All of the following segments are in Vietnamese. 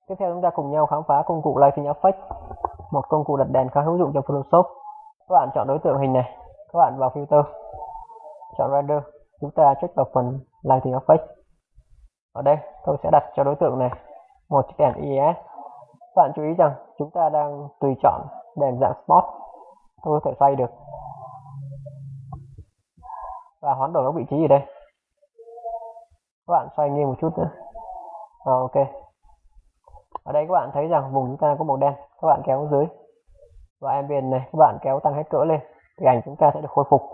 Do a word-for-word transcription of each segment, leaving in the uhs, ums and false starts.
Tiếp theo chúng ta cùng nhau khám phá công cụ Lighting Effect, một công cụ đặt đèn khá hữu dụng trong Photoshop. Các bạn chọn đối tượng hình này, các bạn vào Filter, chọn Render, chúng ta check vào phần Lighting Effect. Ở đây tôi sẽ đặt cho đối tượng này một chiếc đèn i e ét. Các bạn chú ý rằng chúng ta đang tùy chọn đèn dạng Spot. Tôi có thể xoay được và hoán đổi các vị trí ở đây. Các bạn xoay nghiêng một chút nữa. Rồi, ok. Ở đây các bạn thấy rằng vùng chúng ta có màu đen, các bạn kéo dưới và ambient này các bạn kéo tăng hết cỡ lên thì ảnh chúng ta sẽ được khôi phục.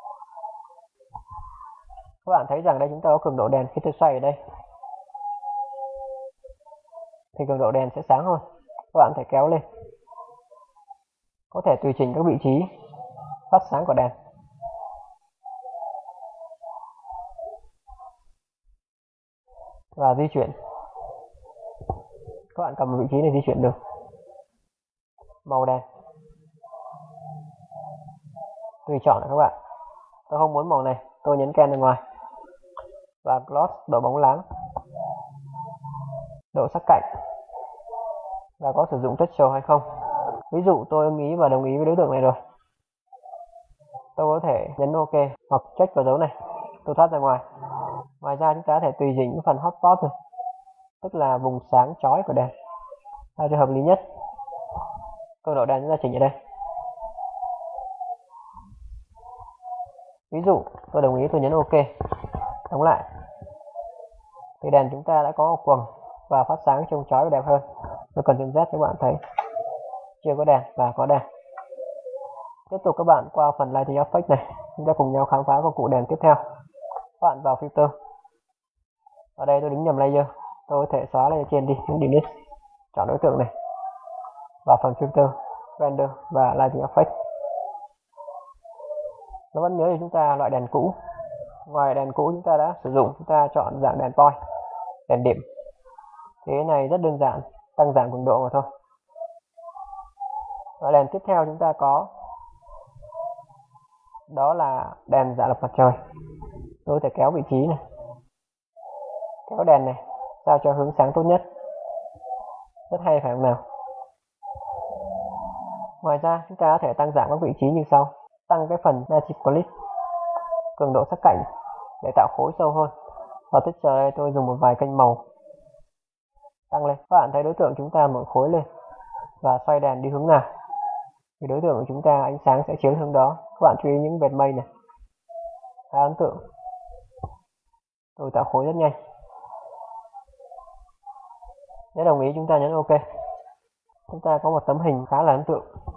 Các bạn thấy rằng đây chúng ta có cường độ đèn, khi tôi xoay ở đây thì cường độ đèn sẽ sáng hơn. Các bạn có thể kéo lên, có thể tùy chỉnh các vị trí phát sáng của đèn. Và di chuyển, các bạn cầm vị trí này di chuyển được. Màu đèn tùy chọn các bạn. Tôi không muốn màu này, tôi nhấn Ken ra ngoài. Và Gloss, độ bóng láng, độ sắc cạnh, và có sử dụng texture hay không. Ví dụ tôi ưng ý và đồng ý với đối tượng này rồi, tôi có thể nhấn OK hoặc check vào dấu này, tôi thoát ra ngoài. Ngoài ra chúng ta có thể tùy chỉnh phần hotspot này, tức là vùng sáng chói của đèn sao cho hợp lý nhất. Cường độ đèn chúng ta chỉnh ở đây. Ví dụ tôi đồng ý, tôi nhấn OK, đóng lại thì đèn chúng ta đã có quầng và phát sáng trông chói và đẹp hơn. Tôi cần chấm Z, các bạn thấy chưa có đèn và có đèn. Tiếp tục các bạn qua phần Lighting Effect này, chúng ta cùng nhau khám phá công cụ đèn tiếp theo. Các bạn vào Filter, ở đây tôi đứng nhầm layer, tôi có thể xóa layer trên đi, nhấn Delete, chọn đối tượng này, vào phần Filter, Render và Lighting Effect. Nó vẫn nhớ thì chúng ta loại đèn cũ. Ngoài đèn cũ chúng ta đã sử dụng, chúng ta chọn dạng đèn point, đèn điểm. Thế này rất đơn giản, tăng giảm cường độ mà thôi. Loại đèn tiếp theo chúng ta có đó là đèn dạ lập mặt trời. Tôi có thể kéo vị trí này, kéo đèn này sao cho hướng sáng tốt nhất. Rất hay phải không nào? Ngoài ra chúng ta có thể tăng giảm các vị trí như sau. Tăng cái phần Magic Clip, cường độ sắc cạnh để tạo khối sâu hơn. Và texture đây tôi dùng một vài kênh màu tăng lên. Các bạn thấy đối tượng chúng ta mở khối lên và xoay đèn đi hướng nào thì đối tượng của chúng ta ánh sáng sẽ chiếu hướng đó. Các bạn chú ý những vệt mây này, khá ấn tượng. Tôi tạo khối rất nhanh. Nếu đồng ý chúng ta nhấn OK. Chúng ta có một tấm hình khá là ấn tượng.